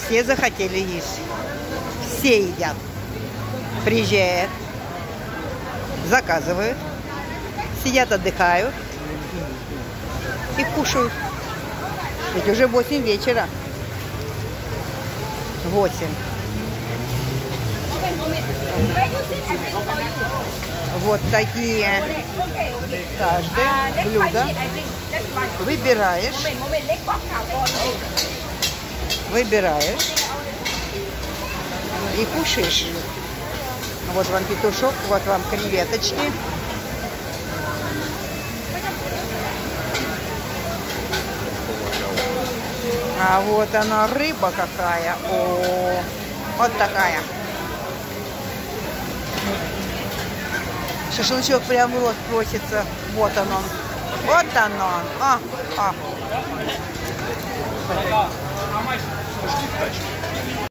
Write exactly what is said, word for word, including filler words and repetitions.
Все захотели есть. Все едят. Приезжают, заказывают, сидят, отдыхают и кушают. Ведь уже восемь вечера. Восемь. Вот такие каждое блюдо выбираешь, выбираешь и кушаешь. Вот вам петушок, вот вам креветочки. А вот она рыба какая. О, вот такая. Шашлычок прям вот просится. Вот он он. Вот оно. А, а.